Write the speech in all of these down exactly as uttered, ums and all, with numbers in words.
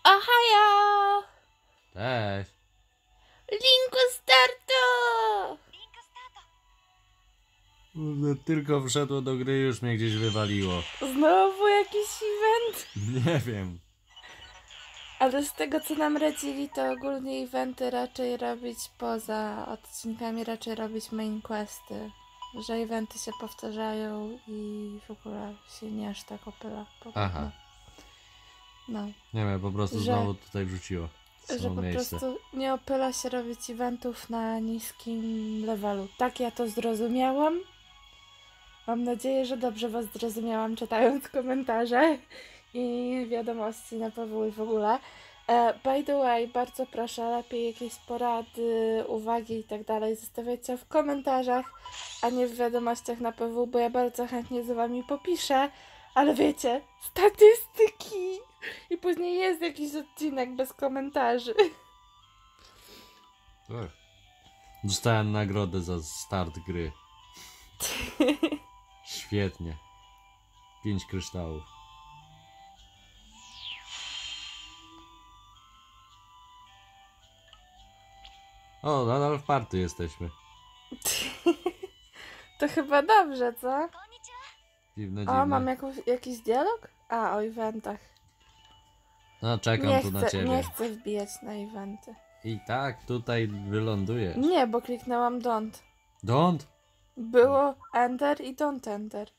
Ohajo! Cześć. Linku startu! Kurde, tylko wszedło do gry, już mnie gdzieś wywaliło. Znowu jakiś event? Nie wiem. Ale z tego co nam radzili, to ogólnie eventy raczej robić poza odcinkami, raczej robić main questy. Że eventy się powtarzają i w ogóle się nie aż tak opyla. Podobno. Aha. No. Nie wiem, po prostu Że- znowu tutaj wrzuciło. Że Samo po miejsce. prostu nie opyla się robić eventów na niskim levelu. Tak ja to zrozumiałam. Mam nadzieję, że dobrze was zrozumiałam, czytając komentarze i wiadomości na P W i w ogóle. E, by the way, bardzo proszę, lepiej jakieś porady, uwagi i tak dalej zostawiajcie w komentarzach, a nie w wiadomościach na P W, bo ja bardzo chętnie z wami popiszę, ale wiecie, statystyki! I później jest jakiś odcinek bez komentarzy. Tak. Dostałem nagrodę za start gry. Świetnie. Pięć kryształów. O, nadal w party jesteśmy. To chyba dobrze, co? Dziwne, O, dziwne. mam jakąś, jakiś dialog? A, o eventach. No, czekam Nie tu na chcę, ciebie. nie chcę wbijać na eventy. I tak tutaj wylądujesz. Nie, bo kliknęłam don't. Don't? Było enter i don't enter.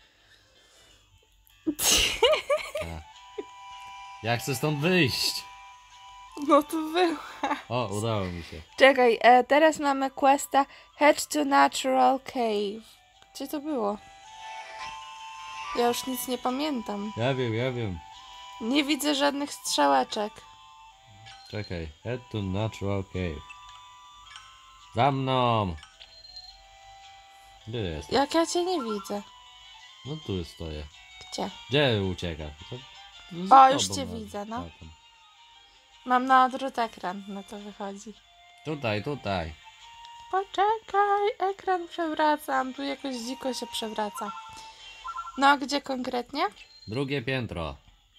Ja chcę stąd wyjść. No to było. O, udało mi się. Czekaj, e, teraz mamy questa Head to Natural Cave. Gdzie to było? Ja już nic nie pamiętam. Ja wiem, ja wiem. Nie widzę żadnych strzałeczek. Czekaj. Head to Natural Cave. Za mną. Gdzie jest? Jak ja cię nie widzę. No tu stoję. Gdzie? Gdzie ucieka? Co? Za O, już tobą cię na- widzę, no. na tym. Mam na odwrót ekran, no to wychodzi. Tutaj, tutaj. Poczekaj, ekran przewracam. Tu jakoś dziko się przewraca. No, a gdzie konkretnie? Drugie piętro.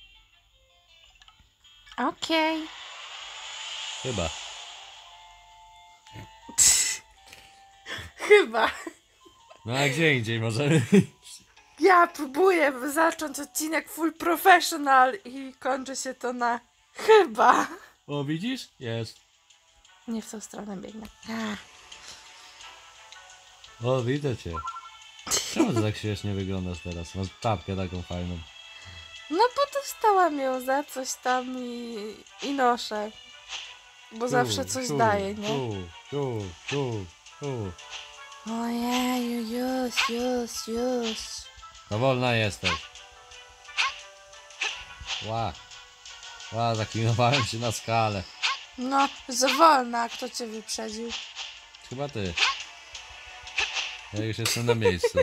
Okej. Chyba. Chyba. No a gdzie indziej możemy? Ja próbuję zacząć odcinek full professional i kończy się to na chyba. O, widzisz? Jest. Nie w tą stronę biegnę. Ach. O, widzę cię. Czemu ty tak śmiesznie wyglądasz teraz? Masz czapkę taką fajną. No bo dostałam ją za coś tam i, i noszę. Bo zawsze coś tu, daje, nie? Tu, tu, tu, tu. Ojeju, już, już, już. No wolna jesteś. Ła. Ła, zaklinowałem się na skalę. No, za wolna, kto cię wyprzedził? Chyba ty. Ja już jestem na miejscu.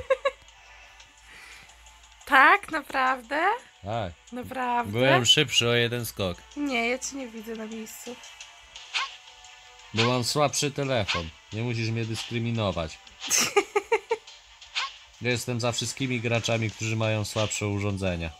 Tak, naprawdę? Tak. Naprawdę? Byłem szybszy o jeden skok. Nie, ja cię nie widzę na miejscu. Bo mam słabszy telefon. Nie musisz mnie dyskryminować. Ja jestem za wszystkimi graczami, którzy mają słabsze urządzenia.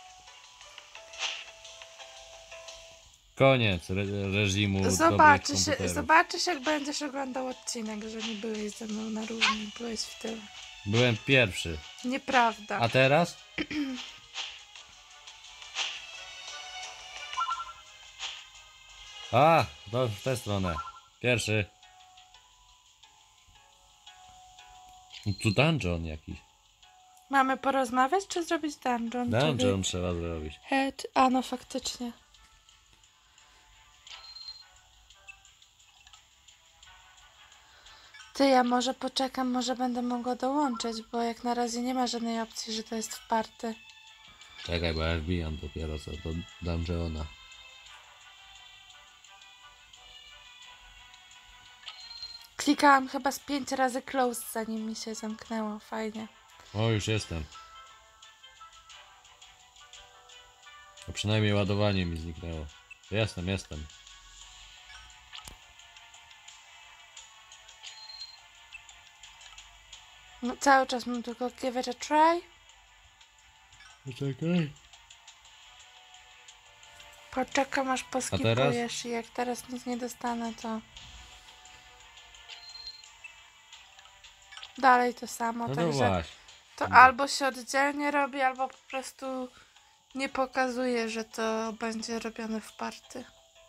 Koniec re reżimu dobrych Zobaczysz, komputerów. zobaczysz, jak będziesz oglądał odcinek, że nie byłeś ze mną na równi, byłeś w tyle. Byłem pierwszy. Nieprawda. A teraz? A, to w tę stronę. Pierwszy. Tu dungeon jakiś. Mamy porozmawiać, czy zrobić dungeon? Dungeon Czy trzeba zrobić. wy- Head... A no, faktycznie. Ty, ja może poczekam, może będę mogła dołączyć, bo jak na razie nie ma żadnej opcji, że to jest w party. Czekaj, bo ja wbijam dopiero co do dungeona. Klikałam chyba z pięć razy close, zanim mi się zamknęło. Fajnie. O, już jestem. A przynajmniej ładowanie mi zniknęło. Jestem, jestem. No, cały czas mam tylko give it a try. Poczekaj. Poczekam aż teraz? poskipujesz i jak teraz nic nie dostanę, to... Dalej to samo, No to także właśnie. to Dobra. albo się oddzielnie robi, albo po prostu nie pokazuje, że to będzie robione w party.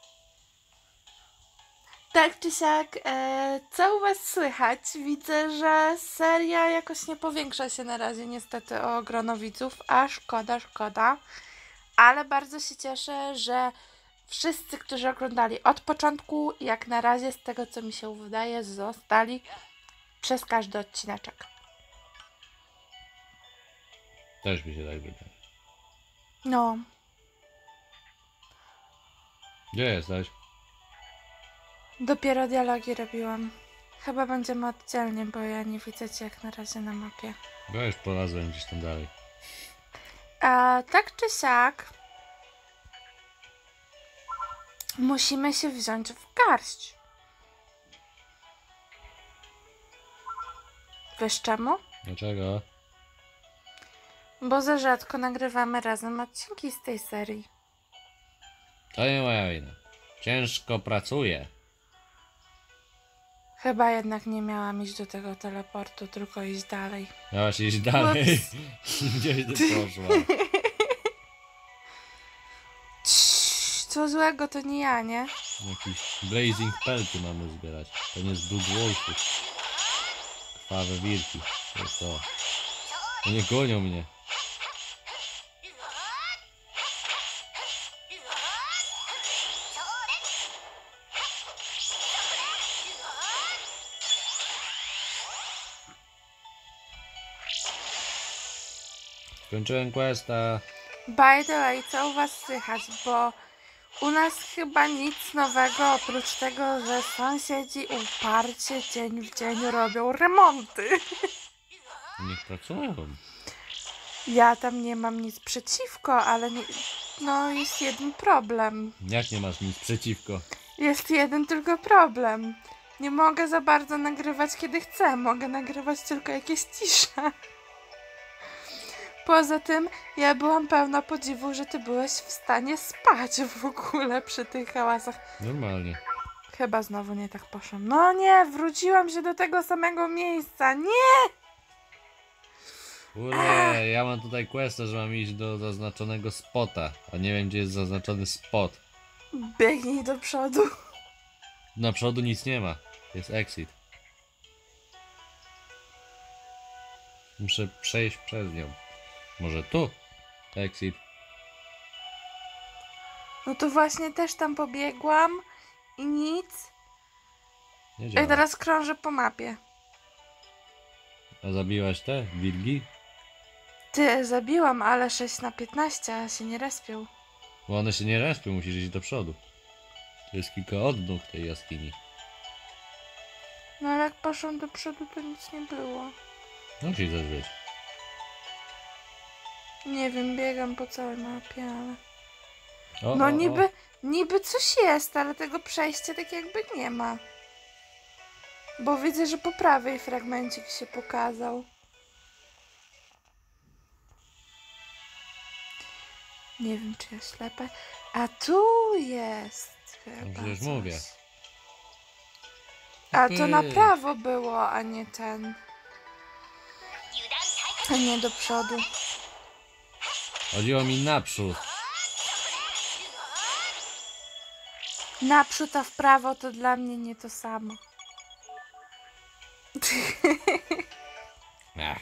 Tak czy siak, e, co u was słychać? Widzę, że seria jakoś nie powiększa się na razie niestety o grono widzów, a szkoda, szkoda. Ale bardzo się cieszę, że wszyscy, którzy oglądali od początku, jak na razie z tego co mi się wydaje, zostali przez każdy odcineczek. Też mi się tak wydaje. No, Gdzie jesteś? dopiero dialogi robiłam. Chyba będziemy oddzielnie, bo ja nie widzę cię jak na razie na mapie. Bo ja już polazłem gdzieś tam dalej. A tak czy siak, musimy się wziąć w garść. Wiesz czemu? Dlaczego? Bo za rzadko nagrywamy razem odcinki z tej serii. To nie moja wina. Ciężko pracuję. Chyba jednak nie miałam iść do tego teleportu, tylko iść dalej. Miałaś iść dalej. Ups. Gdzieś ty poszła? Cii, co złego, to nie ja, nie? Jakiś blazing pelty mamy zbierać. To nie z Blood Wolfów. Krwawe wilki. To jest to. To nie gonią mnie. Skończyłem questa. By the way, co u was słychać, bo u nas chyba nic nowego oprócz tego, że sąsiedzi uparcie dzień w dzień robią remonty. Niech pracują. Ja tam nie mam nic przeciwko, ale nie, no jest jeden problem. Jak nie masz nic przeciwko? Jest jeden tylko problem. Nie mogę za bardzo nagrywać kiedy chcę, mogę nagrywać tylko jakieś cisze. Poza tym, ja byłam pełna podziwu, że ty byłeś w stanie spać w ogóle przy tych hałasach. Normalnie. Chyba znowu nie tak poszłam. No nie, wróciłam się do tego samego miejsca. Nie! Kurde, ja mam tutaj questa, że mam iść do zaznaczonego spota, a nie wiem gdzie jest zaznaczony spot. Biegnij do przodu. Na przodu nic nie ma. Jest exit. Muszę przejść przez nią. Może tu? Exit. No to właśnie też tam pobiegłam i nic. Nie I działa. teraz krążę po mapie. A zabiłaś te wilgi? Ty, zabiłam, ale sześć na piętnaście, a się nie respią. Bo one się nie respią, musisz iść do przodu. To jest kilka odnóg tej jaskini. No ale jak poszłam do przodu, to nic nie było. Musi coś być. Nie wiem, biegam po całej mapie, ale... O, No o, niby, o. niby coś jest, ale tego przejścia tak jakby nie ma. Bo widzę, że po prawej fragmencik się pokazał. Nie wiem, czy ja ślepa. A tu jest chyba przecież coś. mówię. A to na Ty. prawo było, a nie ten. A nie do przodu. Chodziło mi naprzód. Naprzód, a w prawo to dla mnie nie to samo. Ach.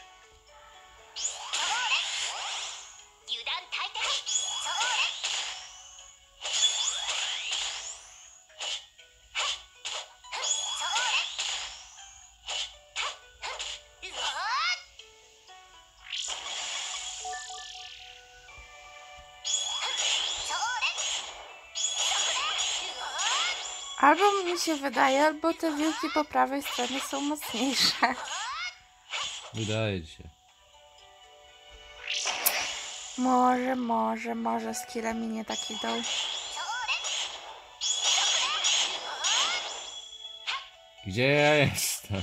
Albo mi się wydaje, albo te wilki po prawej stronie są mocniejsze. Wydaje ci się. Może, może, może skille mi nie tak idą. Gdzie ja jestem?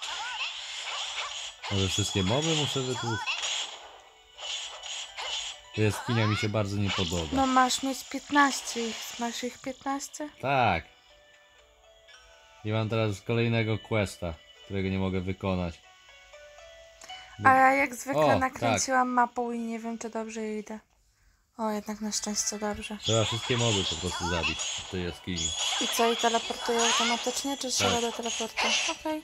Może wszystkie moby muszę wytłuc? Ta jaskinia mi się bardzo nie podoba. No masz mieć piętnaście ich. Masz ich piętnaście? Tak. I mam teraz kolejnego questa, którego nie mogę wykonać. A ja jak zwykle O, nakręciłam mapą i nie wiem, czy dobrze idę. O, jednak na szczęście dobrze. Trzeba wszystkie moby po prostu zabić w tej jaskini. I co, i teleportuje automatycznie, czy trzeba Tak. do teleportu? Okej.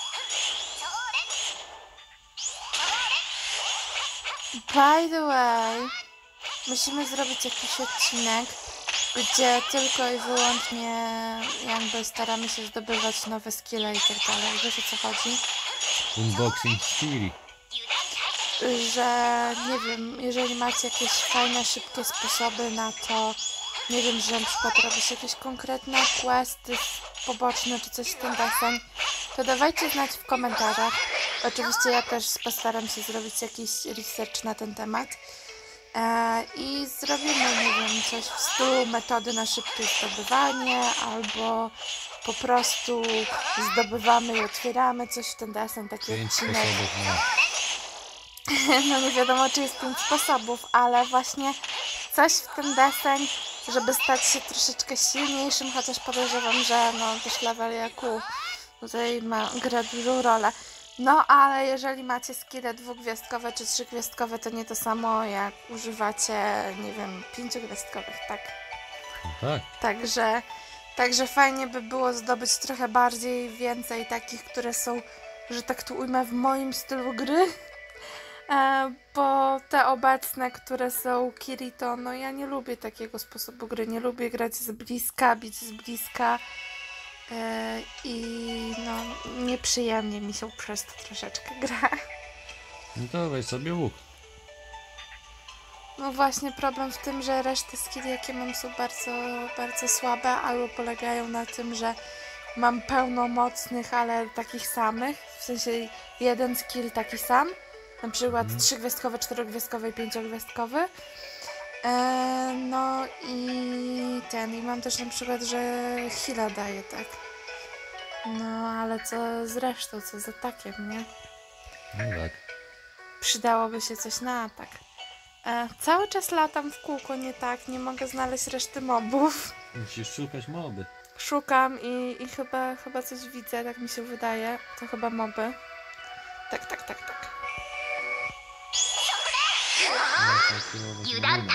By the way, musimy zrobić jakiś odcinek, gdzie tylko i wyłącznie jakby staramy się zdobywać nowe skille i tak dalej. Wiesz, o co chodzi? Unboxing Siri. Że nie wiem, jeżeli macie jakieś fajne, szybkie sposoby na to, nie wiem, że na przykład robisz jakieś konkretne questy poboczne czy coś w ten deseń, to dawajcie znać w komentarzach. Oczywiście ja też postaram się zrobić jakiś research na ten temat. E, I zrobimy, nie wiem, coś w stylu metody na szybkie zdobywanie, albo po prostu zdobywamy i otwieramy coś w ten deseń, taki Pięć odcinek. sposobów na... No nie wiadomo, czy jest pięć sposobów, ale właśnie coś w ten deseń, żeby stać się troszeczkę silniejszym, chociaż podejrzewam, że no też level jaku tutaj ma, gra dużą rolę. No ale jeżeli macie skille dwugwiazdkowe czy trzygwiazdkowe, to nie to samo jak używacie, nie wiem, pięciogwiazdkowych, tak? Tak. Także, także fajnie by było zdobyć trochę bardziej, więcej takich, które są, że tak tu ujmę, w moim stylu gry. E, bo te obecne, które są Kirito, no ja nie lubię takiego sposobu gry, nie lubię grać z bliska, bić z bliska e, i no nieprzyjemnie mi się przez to troszeczkę gra. No to weź sobie łuk. No właśnie problem w tym, że reszty skilli jakie mam są bardzo, bardzo słabe, albo polegają na tym, że mam pełno mocnych, ale takich samych, w sensie jeden skill taki sam. Na przykład Mhm. trzygwiazdkowy, czterogwiazdkowy i pięciogwiazdkowy. E, no i ten, i mam też na przykład, że heala daje, tak. No ale co z resztą, co z atakiem, nie? No tak. Przydałoby się coś na atak. E, cały czas latam w kółko, nie tak, nie mogę znaleźć reszty mobów. Musisz szukać moby. Szukam i, i chyba, chyba coś widzę, tak mi się wydaje. To chyba moby. Tak, tak, tak, tak. No, takie moby są inne.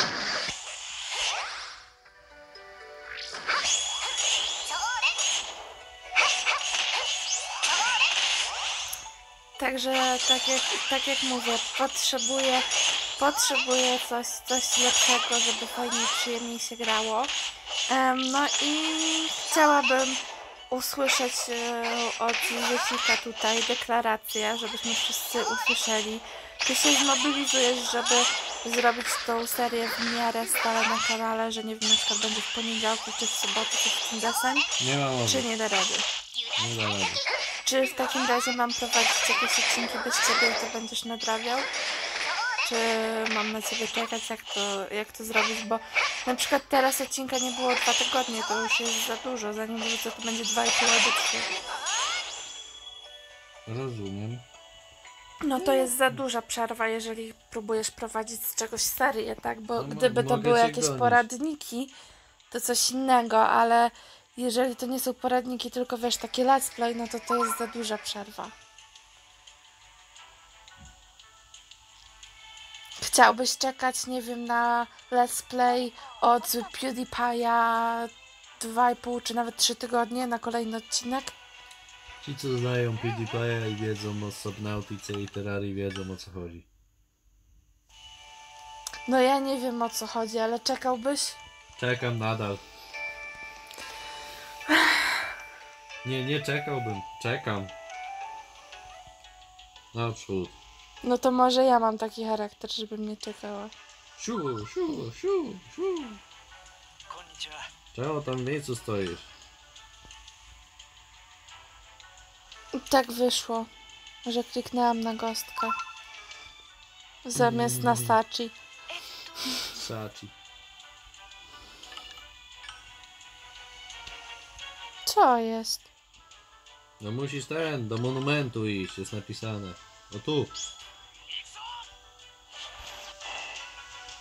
Także tak jak, tak jak mówię, potrzebuję, potrzebuję coś, coś lepszego, żeby fajniej, przyjemniej się grało. Em, no i chciałabym usłyszeć e, od Zesika tutaj deklarację, żebyśmy wszyscy usłyszeli. Ty się zmobilizujesz, żeby zrobić tą serię w miarę stale na kanale, że nie wiem, na przykład będzie w poniedziałku, czy w sobotę, czy w ten deseń, Nie ma mowy. czy nie da rady. Nie da rady. Czy w takim razie mam prowadzić jakieś odcinki bez ciebie i to będziesz nadrabiał? Czy mam na ciebie czekać, jak to, jak to zrobić? Bo na przykład teraz odcinka nie było dwa tygodnie, to już jest za dużo. Zanim wrócę, to będzie dwa i pół albo trzy. Rozumiem. No to jest za duża przerwa, jeżeli próbujesz prowadzić z czegoś serię, tak? Bo No, mo- gdyby to mogę były cię jakieś gonić. poradniki, to coś innego, ale jeżeli to nie są poradniki, tylko wiesz, takie let's play, no to to jest za duża przerwa. Chciałbyś czekać, nie wiem, na let's play od PewDiePie'a dwa i pół czy nawet trzy tygodnie na kolejny odcinek? Ci co znają PewDiePie'a i wiedzą o Subnautice i Terrarii wiedzą o co chodzi. No ja nie wiem, o co chodzi, ale czekałbyś? Czekam nadal. Nie, nie czekałbym. Czekam. Naprzód. No to może ja mam taki charakter, żebym nie czekała. Siu, siu, siu, siu. Czemu tam w miejscu stoisz? I tak wyszło, że kliknęłam na gostka. Zamiast na Sachi. Sachi. Co jest? No musisz ten, do monumentu iść, jest napisane. O tu.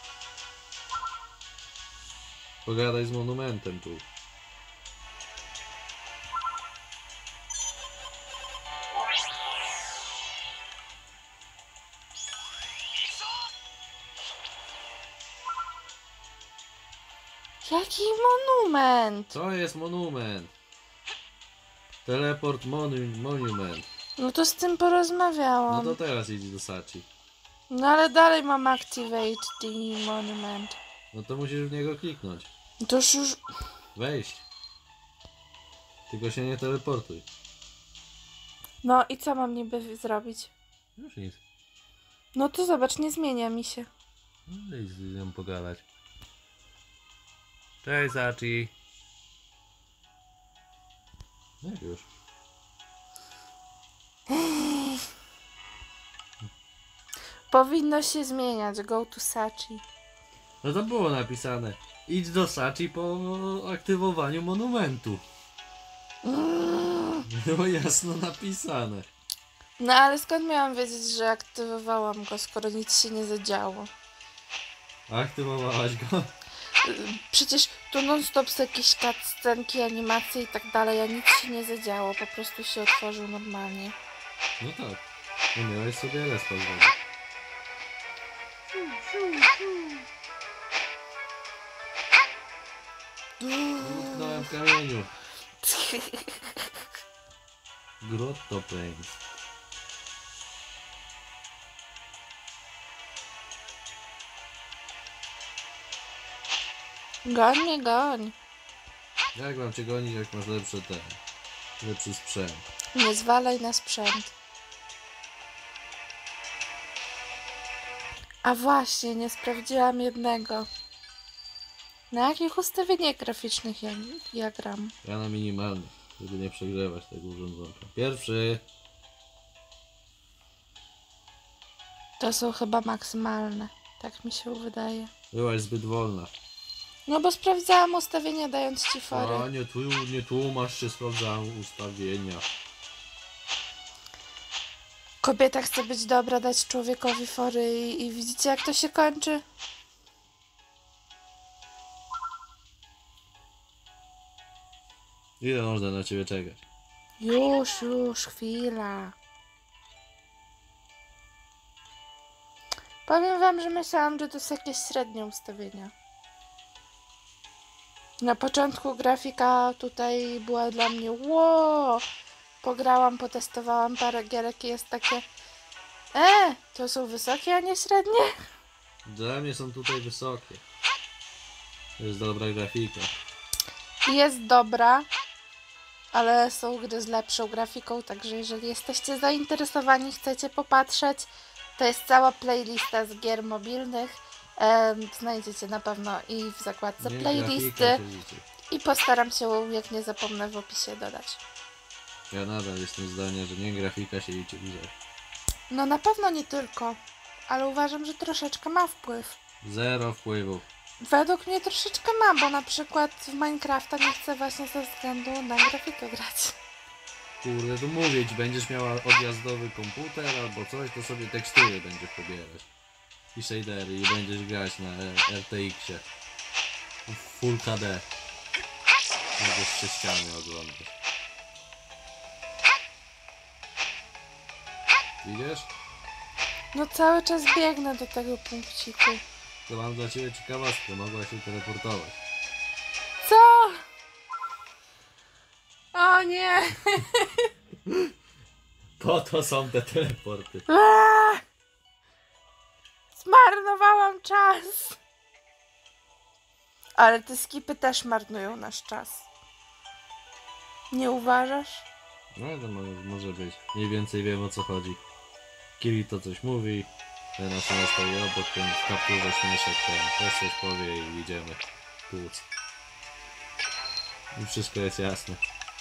Pogadaj z monumentem tu. Jaki monument? To jest monument. Teleport monu monument. No to z tym No porozmawiałam. to teraz idź do Sachi. No ale dalej mam activate the monument. No to musisz w niego kliknąć. To już już... Wejść. Tylko się nie teleportuj. No i co mam niby zrobić? Już nic. No to zobacz, nie zmienia mi się. No idź z nią pogadać. Cześć Sachi. No już. Powinno się zmieniać. Go to Sachi. No to było napisane. Idź do Sachi po aktywowaniu monumentu. Mm. Było jasno napisane. No ale skąd miałam wiedzieć, że aktywowałam go, skoro nic się nie zadziało? Aktywowałaś go? Przecież tu non stop są jakieś cutscenki, animacje i tak dalej, a nic się nie zadziało, po prostu się otworzył normalnie. No tak. No miałeś sobie respa zrobić. Utknąłem w kamieniu. Grotto Plains. Goń mnie, goń. Jak mam cię gonić, jak masz lepszy ten, lepszy sprzęt? Nie zwalaj na sprzęt. A właśnie, nie sprawdziłam jednego. Na jakich ustawieniach graficznych ja, ja gram? Ja na minimalny, żeby nie przegrzewać tego urządzonka. Pierwszy. To są chyba maksymalne. Tak mi się wydaje. Byłaś zbyt wolna. No bo sprawdzałam ustawienia, dając ci A fory. nie, tu, nie tłumacz się, sprawdzałem ustawienia. Kobieta chce być dobra, dać człowiekowi fory i, i widzicie, jak to się kończy? Ile można na ciebie czekać? Już, już, chwila. Powiem wam, że myślałam, że to są jakieś średnie ustawienia. Na początku grafika tutaj była dla mnie ło. Pograłam, potestowałam parę gierek i jest takie E, to są wysokie, a nie średnie? Dla mnie są tutaj wysokie. To jest dobra grafika. Jest dobra, ale są gry z lepszą grafiką, także jeżeli jesteście zainteresowani, chcecie popatrzeć, to jest cała playlista z gier mobilnych. Em, znajdziecie na pewno i w zakładce Nie, playlisty grafika się liczy. i postaram się, jak nie zapomnę, w opisie dodać. Ja nadal jestem zdania, że nie grafika się liczy w grze. No na pewno nie tylko, ale uważam, że troszeczkę ma wpływ. Zero wpływów. Według mnie troszeczkę ma, bo na przykład w Minecrafta nie chcę właśnie ze względu na grafikę grać. Kurde, tu mówię ci, będziesz miała odjazdowy komputer albo coś, to sobie tekstury będziesz pobierać. I shadery i będziesz grać na R T X-ie. W Full H D. Będziesz sześciany oglądać. Widzisz? No cały czas biegnę do tego punkciku. To mam dla ciebie ciekawostkę, mogła się teleportować. Co? O nie! Po to są te teleporty. Aaa! Zmarnowałam czas! Ale te skipy też marnują nasz czas. Nie uważasz? No to może, może być. Mniej więcej wiem, o co chodzi. Kiri to coś mówi, ten osoba stoi obok, ten w kapturze śmieszek, ten też coś powie i idziemy. Tłuc. I wszystko jest jasne.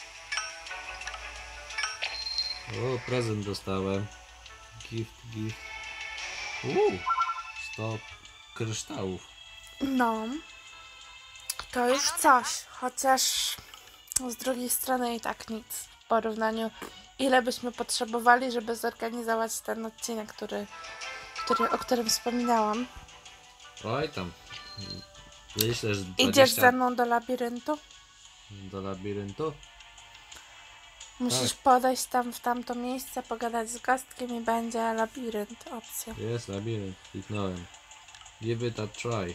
O, prezent dostałem. Gift, gift. Uuu, sto kryształów. No. To już coś. Chociaż z drugiej strony i tak nic. W porównaniu ile byśmy potrzebowali, żeby zorganizować ten odcinek, który, który, o którym wspominałam. Oj tam. Myślę, że Idziesz dwadzieścia ze mną do labiryntu? do labiryntu? Musisz Tak. podejść tam w tamto miejsce, pogadać z gostkiem i będzie labirynt opcja. Jest labirynt, kliknąłem. Give it a try.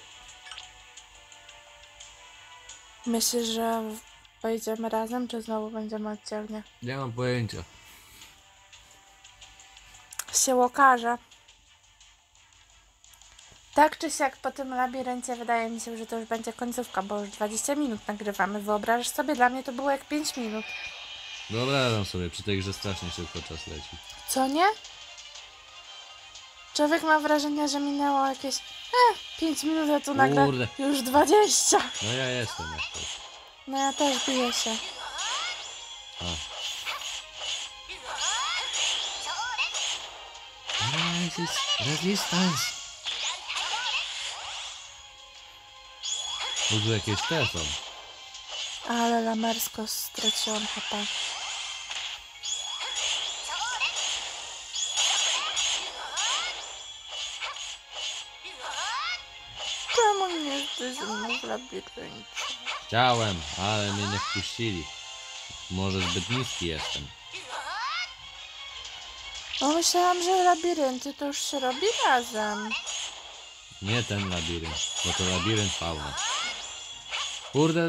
Myślisz, że pojedziemy razem, czy znowu będziemy oddzielnie? Nie mam pojęcia. Się okaże. Tak czy siak po tym labiryncie wydaje mi się, że to już będzie końcówka, bo już dwadzieścia minut nagrywamy. Wyobrażasz sobie? Dla mnie to było jak pięć minut. Wyobrażam sobie, przy tej grze strasznie szybko czas leci. Co nie? Człowiek ma wrażenie, że minęło jakieś eh, pięć minut, a tu nagle Kurde. już dwadzieścia. No ja jestem jak to. No ja też biję się. A. Resist, resistance. Bo tu jakieś te są. Ale lamersko straciłam H P. Czemu nie jesteś ze mną w labiryncie? Chciałem, ale mnie nie wpuścili. Może zbyt niski jestem. Bo myślałam, że labirynty to już się robi razem. Nie ten labirynt, bo to labirynt fauna. Kurde,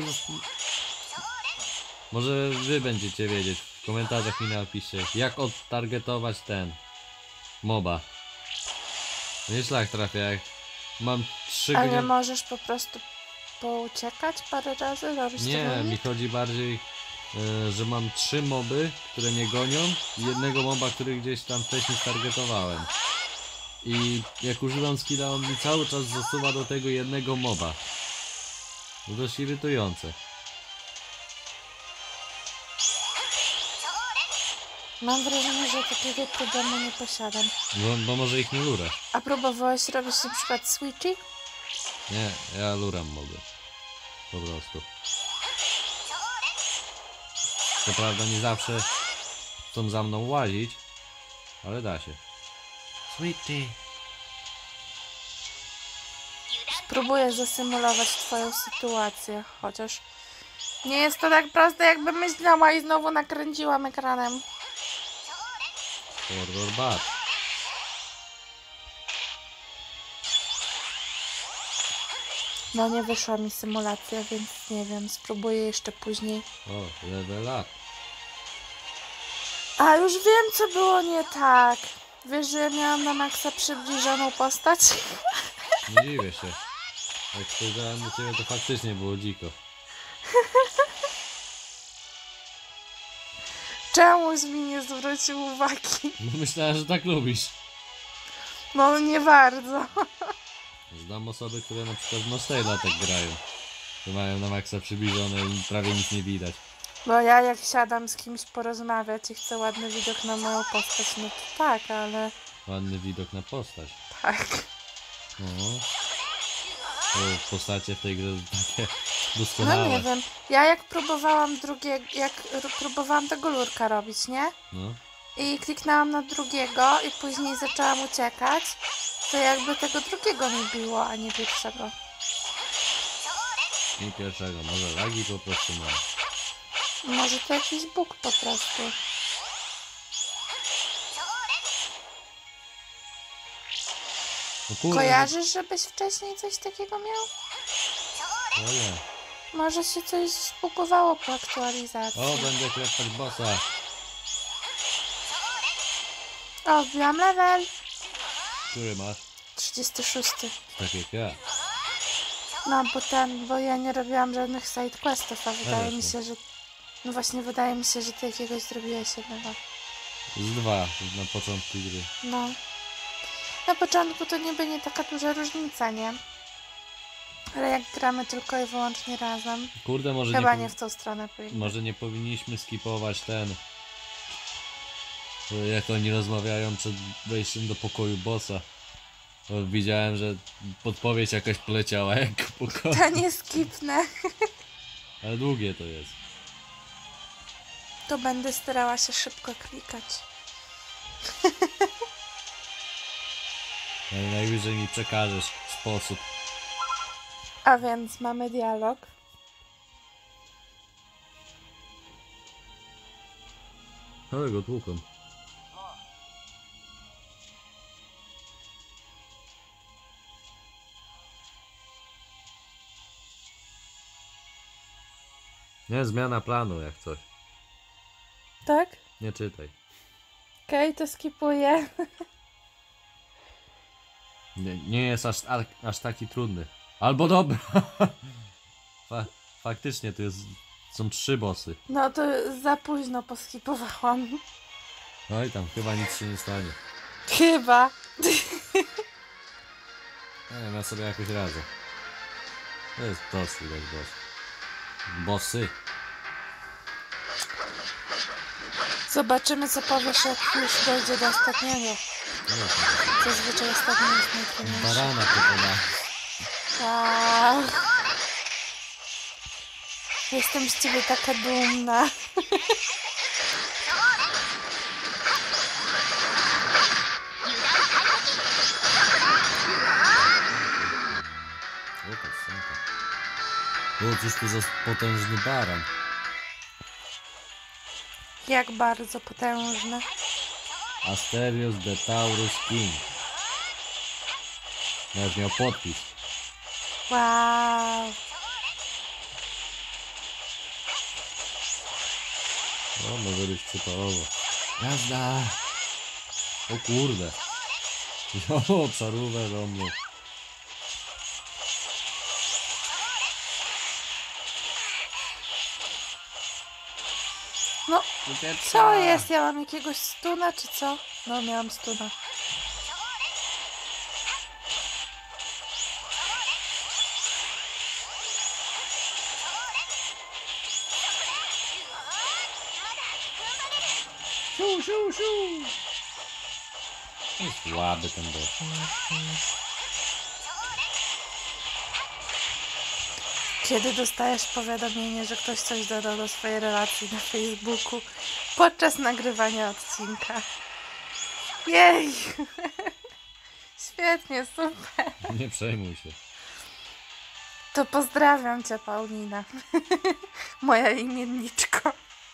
może wy będziecie wiedzieć. W komentarzach mi napiszcie, jak odtargetować ten moba. Nie szlak trafia, jak mam trzy A nie godziny. możesz po prostu pouciekać parę razy? Robić Nie, tego mi chodzi bardziej, e, że mam trzy moby, które mnie gonią i jednego moba, który gdzieś tam wcześniej targetowałem. I jak używam skilla, on mi cały czas zasuwa do tego jednego moba. To dość irytujące. Mam wrażenie, że takiego problemu nie posiadam. Bo, bo może ich nie lurasz. A próbowałeś robić na przykład switchy? Nie, ja luram moby. Po prostu. Co prawda nie zawsze chcą za mną łazić, ale da się. Sweetie. Próbuję zasymulować twoją sytuację, chociaż nie jest to tak proste, jakby myślała i znowu nakręciłam ekranem. Horror bad. No nie wyszła mi symulacja, więc nie wiem, spróbuję jeszcze później. O, level up. A już wiem, co było nie tak. Wiesz, że ja miałam na maksa przybliżoną postać? Nie dziwię się. Jak spojrzałem do ciebie, to faktycznie było dziko. Czemuś mi nie zwrócił uwagi? No myślałem, że tak lubisz. No nie bardzo. Znam osoby, które na przykład w Nostale tak grają. To mają na maksa przybliżone i prawie nic nie widać. Bo ja jak siadam z kimś porozmawiać i chcę ładny widok na moją postać, no to tak, ale Ładny widok na postać. tak. No. To postacie w tej grze takie No doskonałe. nie wiem, ja jak próbowałam drugiego, jak r- próbowałam tego lurka robić, nie? No. I kliknęłam na drugiego i później zaczęłam uciekać, to jakby tego drugiego mi biło, a nie pierwszego. I pierwszego. Może lagi po prostu mam. Może to jakiś bóg po prostu. No kurde. Kojarzysz, żebyś wcześniej coś takiego miał? No nie. Może się coś zbugowało po aktualizacji. O, będę klepać bossa. O, wbiłam level. Który masz? trzydziesty szósty. Tak jak ja. No, bo ten, bo ja nie robiłam żadnych side questów, a wydaje mi Jasne. się, że... No właśnie, wydaje mi się, że ty jakiegoś zrobiłeś jednego. Z dwa na początku gry. No. Na początku to niby nie taka duża różnica, nie? Ale jak gramy tylko i wyłącznie razem, Kurde, może nie, chyba powi- nie w tą stronę powinno. może nie powinniśmy skipować ten. Jak oni rozmawiają przed wejściem do pokoju bossa. Bo widziałem, że podpowiedź jakaś poleciała jak pokoju. To nie skipnę. Ale długie to jest. To będę starała się szybko klikać. Ale najwyżej mi przekażesz sposób. A więc mamy dialog. Ale go tłuką. Nie, zmiana planu jak coś. Tak? Nie czytaj. Okej, okay, to skipuję. Nie, nie jest aż, a, aż taki trudny. Albo dobra. Fa faktycznie tu jest, są trzy bossy. No to za późno poskipowałam. No i tam chyba nic się nie stanie. Chyba. Nie wiem, ja sobie jakoś radzę. To jest prosty widać boss. Bossy. Zobaczymy, co powiesz, jak już dojdzie do ostatniego. Zazwyczaj ostatni jest najtrudniejszy. Barana pokonać. Tak. Jestem z ciebie taka dumna. O, cóż to za potężny baran. Jak bardzo potężny. Asterios de Taurus King. Nawet miał podpis. Wow. No, może być przyparowo. Jazda! O kurde. O, czarówę do mnie. No, co jest? Ja mam jakiegoś stuna, czy co? No, miałam stuna. Siu, siu, siu. Jest słaby ten boss. Kiedy dostajesz powiadomienie, że ktoś coś dodał do swojej relacji na Facebooku podczas nagrywania odcinka? Jej! Świetnie, super. Nie przejmuj się. To pozdrawiam cię, Paulina. Moja imienniczko.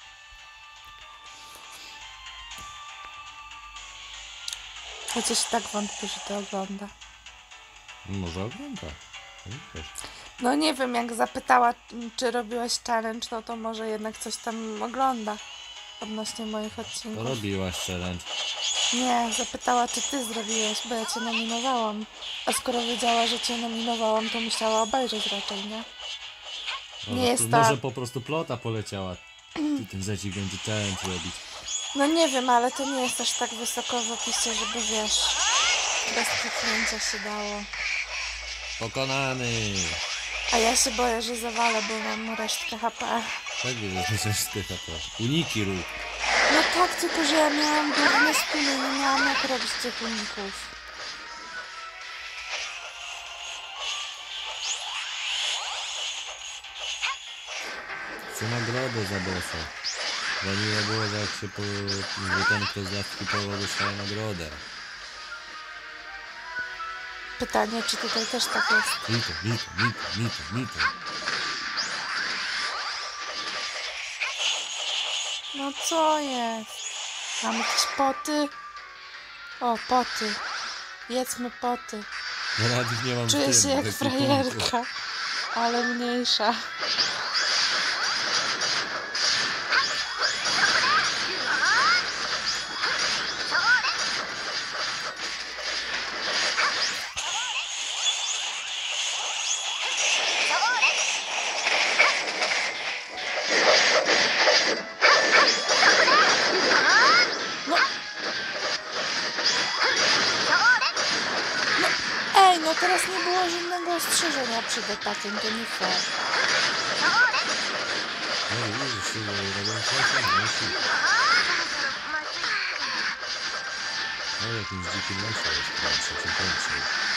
Chociaż tak wątpię, że to ogląda. Może ogląda. Wiesz. No nie wiem, jak zapytała, czy robiłaś challenge, no to może jednak coś tam ogląda odnośnie moich odcinków. Robiłaś challenge. Nie, zapytała, czy ty zrobiłeś, bo ja cię nominowałam. A skoro wiedziała, że cię nominowałam, to musiała obejrzeć raczej, nie? Może, Nie jest może to... po prostu plota poleciała. I ten zecik będzie challenge robić. No nie wiem, ale to nie jest aż tak wysoko w opisie, żeby wiesz, bez kliknięcia się dało. Pokonany! A ja się boję, że zawalę, bo mam resztkę H P. Tak wiesz, że wszystkie H P. Uniki rób. No tak, tylko że ja miałam durne spiny, nie miałam jak robić tych uników. Chcę nagrodę za bossa. Bo miło było, że jak się po... że ten, kto z jawki połowa dostaje nagrodę. Pytanie, czy tutaj też tak jest? Mito, mito, mito, mito, mito. No co jest? Mamy jakieś poty? O, poty. Jedzmy poty. Ja nawet ich nie mam w Czuję tym, się jak w frajerka, ale mniejsza. Ej, no teraz nie było żadnego ostrzeżenia przed atakiem, to nie fair. No widzisz, robią coś, musi. No jakimś dzikim lesie jest, na trzecim końcu.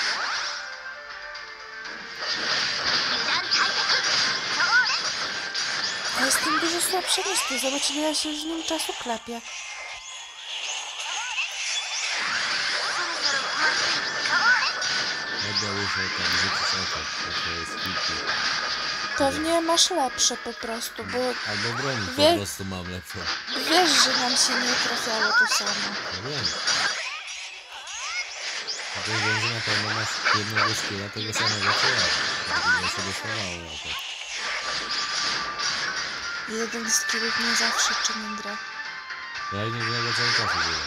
Ja jestem dużo słabsza niż ty, zobacz, ile ja się już nim czasu klepię. Chyba już sobie tam rzucić oko na twoje skillki. Pewnie masz lepsze po prostu, bo Albo broń Wie- po prostu mam lepszą. wiesz, że nam się nie trafiało to samo. No wiem. To wiem, że na pewno masz jednego skilla tego samego co ja. Dlatego się dostawało na to. Jeden z których nie zawsze czyni grę. Ja innego cały czas używam.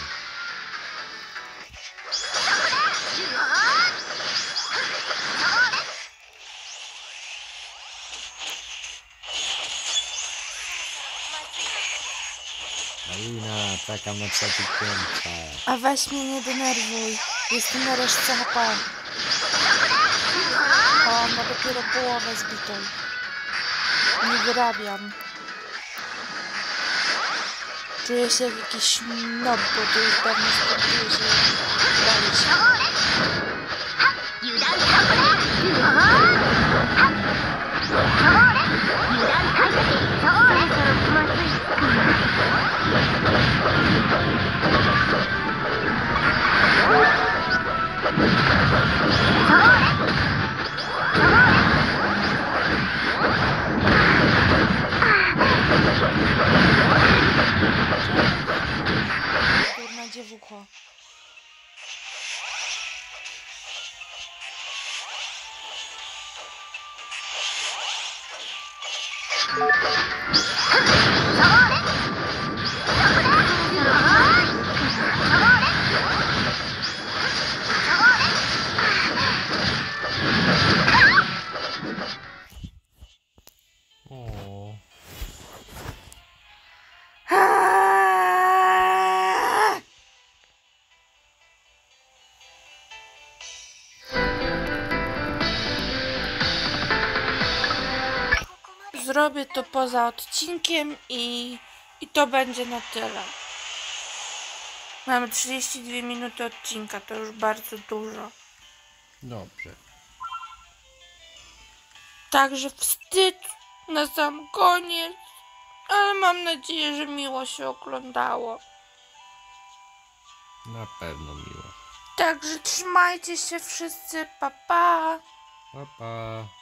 Malina, czekam na trzeci piętrze. A weź mnie nie denerwuj. Jestem na resztce H P. O, on ma dopiero połowę zbitą. Nie wyrabiam. Czuję się jak jakiś nob, bo to już dawno skończyło się. Dalej się. 油断カップねうわはっそれ油断回避それそろまずい Kurna dziewucho. O. Zrobię to poza odcinkiem i, i to będzie na tyle. Mamy trzydzieści dwie minuty odcinka, to już bardzo dużo. Dobrze. Także wstyd na sam koniec, ale mam nadzieję, że miło się oglądało. Na pewno miło. Także trzymajcie się wszyscy, pa pa! Pa, pa.